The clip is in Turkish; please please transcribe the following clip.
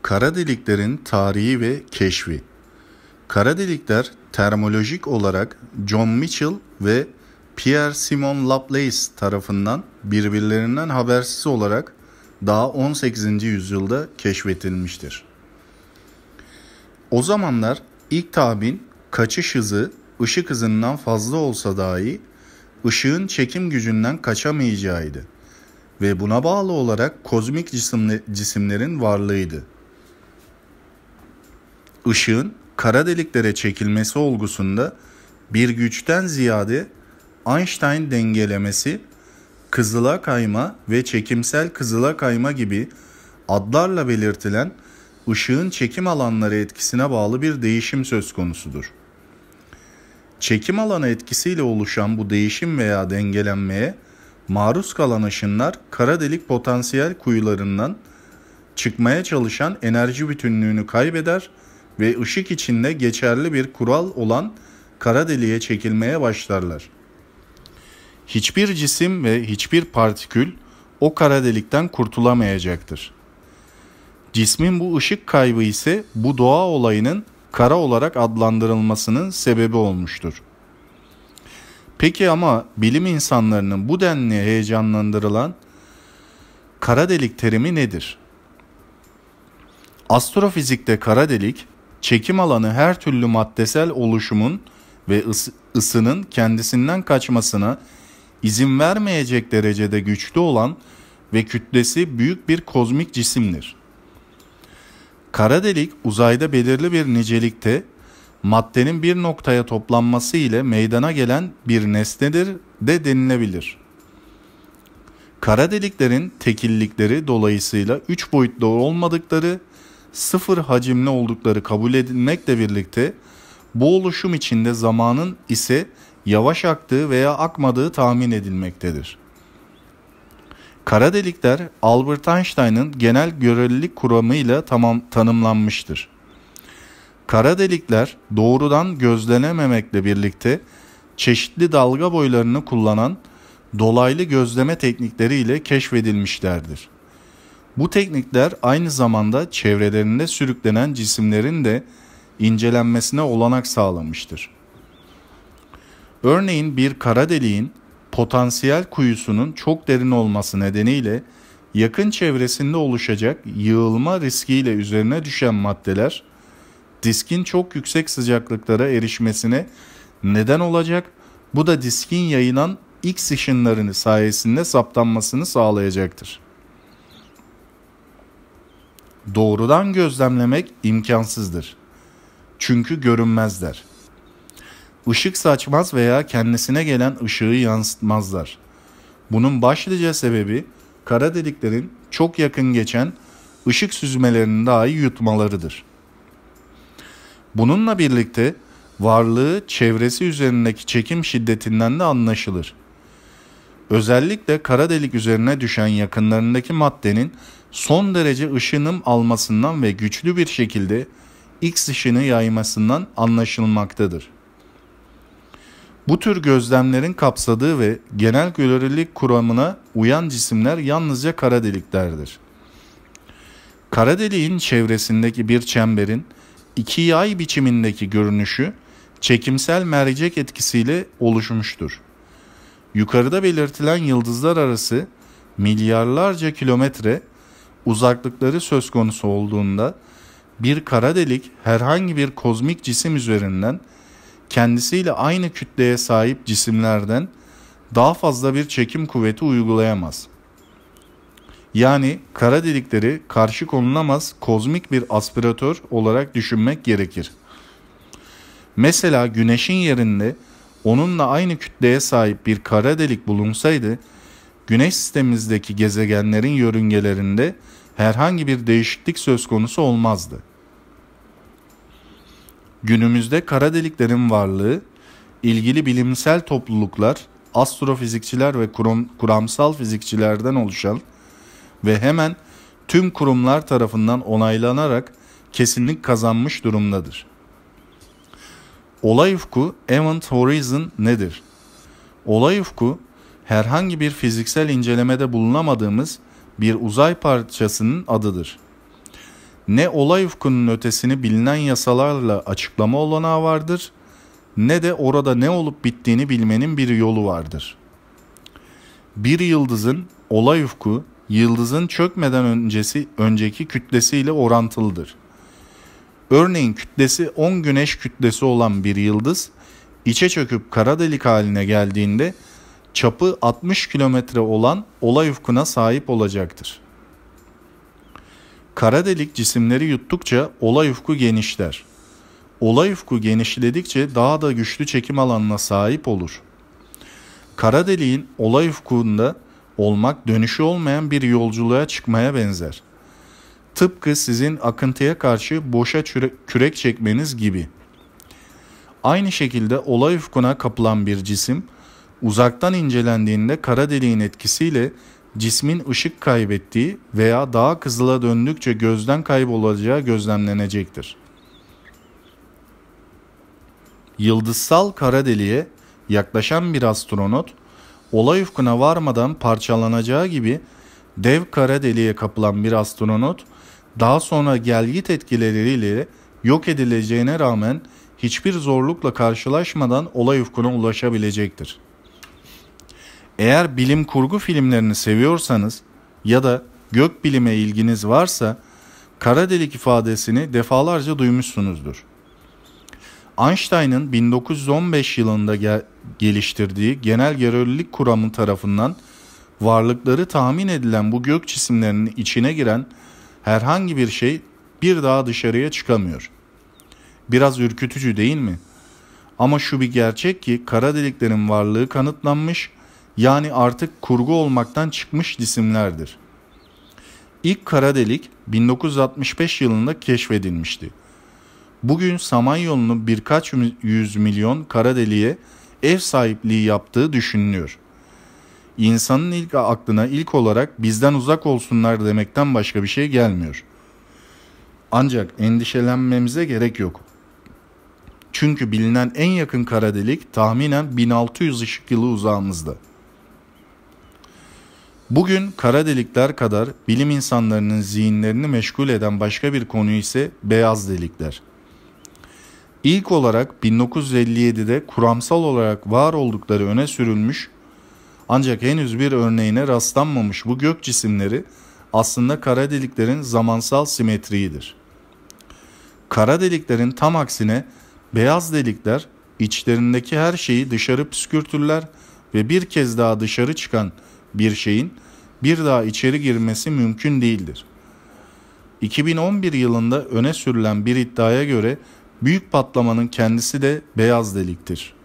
Kara deliklerin tarihi ve keşfi. Kara delikler termolojik olarak John Michell ve Pierre Simon Laplace tarafından birbirlerinden habersiz olarak daha 18. yüzyılda keşfedilmiştir. O zamanlar ilk tahmin kaçış hızı ışık hızından fazla olsa dahi ışığın çekim gücünden kaçamayacağıydı ve buna bağlı olarak kozmik cisimlerin varlığıydı. Işığın kara deliklere çekilmesi olgusunda bir güçten ziyade Einstein dengelemesi, kızıla kayma ve çekimsel kızıla kayma gibi adlarla belirtilen ışığın çekim alanları etkisine bağlı bir değişim söz konusudur. Çekim alanı etkisiyle oluşan bu değişim veya dengelenmeye maruz kalan ışınlar kara delik potansiyel kuyularından çıkmaya çalışan enerji bütünlüğünü kaybeder ve ışık içinde geçerli bir kural olan kara deliğe çekilmeye başlarlar. Hiçbir cisim ve hiçbir partikül o kara delikten kurtulamayacaktır. Cismin bu ışık kaybı ise bu doğa olayının kara olarak adlandırılmasının sebebi olmuştur. Peki ama bilim insanlarının bu denli heyecanlandırılan kara delik terimi nedir? Astrofizikte kara delik, çekim alanı her türlü maddesel oluşumun ve ısının kendisinden kaçmasına izin vermeyecek derecede güçlü olan ve kütlesi büyük bir kozmik cisimdir. Kara delik uzayda belirli bir nicelikte maddenin bir noktaya toplanması ile meydana gelen bir nesnedir de denilebilir. Kara deliklerin tekillikleri dolayısıyla 3 boyutlu olmadıkları, sıfır hacimli oldukları kabul edilmekle birlikte bu oluşum içinde zamanın ise yavaş aktığı veya akmadığı tahmin edilmektedir. Kara delikler Albert Einstein'ın genel görelilik kuramıyla tanımlanmıştır. Kara delikler doğrudan gözlenememekle birlikte çeşitli dalga boylarını kullanan dolaylı gözleme teknikleriyle keşfedilmişlerdir. Bu teknikler aynı zamanda çevrelerinde sürüklenen cisimlerin de incelenmesine olanak sağlamıştır. Örneğin bir kara deliğin potansiyel kuyusunun çok derin olması nedeniyle yakın çevresinde oluşacak yığılma riskiyle üzerine düşen maddeler diskin çok yüksek sıcaklıklara erişmesine neden olacak. Bu da diskin yayılan X ışınlarını sayesinde saptanmasını sağlayacaktır. Doğrudan gözlemlemek imkansızdır. Çünkü görünmezler. Işık saçmaz veya kendisine gelen ışığı yansıtmazlar. Bunun başlıca sebebi kara deliklerin çok yakın geçen ışık süzmelerini dahi yutmalarıdır. Bununla birlikte varlığı çevresi üzerindeki çekim şiddetinden de anlaşılır. Özellikle kara delik üzerine düşen yakınlarındaki maddenin son derece ışınım almasından ve güçlü bir şekilde X ışını yaymasından anlaşılmaktadır. Bu tür gözlemlerin kapsadığı ve genel görelilik kuramına uyan cisimler yalnızca kara deliklerdir. Kara deliğin çevresindeki bir çemberin iki yay biçimindeki görünüşü çekimsel mercek etkisiyle oluşmuştur. Yukarıda belirtilen yıldızlar arası milyarlarca kilometre uzaklıkları söz konusu olduğunda bir kara delik herhangi bir kozmik cisim üzerinden kendisiyle aynı kütleye sahip cisimlerden daha fazla bir çekim kuvveti uygulayamaz. Yani kara delikleri karşı konulamaz kozmik bir aspiratör olarak düşünmek gerekir. Mesela Güneş'in yerinde onunla aynı kütleye sahip bir kara delik bulunsaydı, Güneş sistemimizdeki gezegenlerin yörüngelerinde herhangi bir değişiklik söz konusu olmazdı. Günümüzde kara deliklerin varlığı, ilgili bilimsel topluluklar, astrofizikçiler ve kuramsal fizikçilerden oluşan ve hemen tüm kurumlar tarafından onaylanarak kesinlik kazanmış durumdadır. Olay ufku Event Horizon nedir? Olay ufku, herhangi bir fiziksel incelemede bulunamadığımız bir uzay parçasının adıdır. Ne olay ufkunun ötesini bilinen yasalarla açıklama olanağı vardır, ne de orada ne olup bittiğini bilmenin bir yolu vardır. Bir yıldızın olay ufku, yıldızın çökmeden önceki kütlesiyle orantılıdır. Örneğin kütlesi 10 güneş kütlesi olan bir yıldız, içe çöküp kara delik haline geldiğinde çapı 60 kilometre olan olay ufkuna sahip olacaktır. Kara delik cisimleri yuttukça olay ufku genişler. Olay ufku genişledikçe daha da güçlü çekim alanına sahip olur. Kara deliğin olay ufkunda olmak dönüşü olmayan bir yolculuğa çıkmaya benzer. Tıpkı sizin akıntıya karşı boşa kürek çekmeniz gibi. Aynı şekilde olay ufkuna kapılan bir cisim, uzaktan incelendiğinde kara deliğin etkisiyle cismin ışık kaybettiği veya daha kızıla döndükçe gözden kaybolacağı gözlemlenecektir. Yıldızsal kara deliğe yaklaşan bir astronot, olay ufkuna varmadan parçalanacağı gibi dev kara deliğe kapılan bir astronot, daha sonra gelgit etkileriyle yok edileceğine rağmen hiçbir zorlukla karşılaşmadan olay ufkuna ulaşabilecektir. Eğer bilim kurgu filmlerini seviyorsanız ya da gökbilime ilginiz varsa kara delik ifadesini defalarca duymuşsunuzdur. Einstein'ın 1915 yılında geliştirdiği genel görelilik kuramı tarafından varlıkları tahmin edilen bu gök cisimlerinin içine giren herhangi bir şey bir daha dışarıya çıkamıyor. Biraz ürkütücü değil mi? Ama şu bir gerçek ki kara deliklerin varlığı kanıtlanmış, yani artık kurgu olmaktan çıkmış cisimlerdir. İlk kara delik 1965 yılında keşfedilmişti. Bugün Samanyolu'nun birkaç yüz milyon kara deliğe ev sahipliği yaptığı düşünülüyor. İnsanın aklına ilk olarak bizden uzak olsunlar demekten başka bir şey gelmiyor. Ancak endişelenmemize gerek yok. Çünkü bilinen en yakın kara delik tahminen 1600 ışık yılı uzağımızda. Bugün kara delikler kadar bilim insanlarının zihinlerini meşgul eden başka bir konu ise beyaz delikler. İlk olarak 1957'de kuramsal olarak var oldukları öne sürülmüş ancak henüz bir örneğine rastlanmamış bu gök cisimleri aslında kara deliklerin zamansal simetriğidir. Kara deliklerin tam aksine beyaz delikler içlerindeki her şeyi dışarı püskürtürler ve bir kez daha dışarı çıkan bir şeyin bir daha içeri girmesi mümkün değildir. 2011 yılında öne sürülen bir iddiaya göre büyük patlamanın kendisi de beyaz deliktir.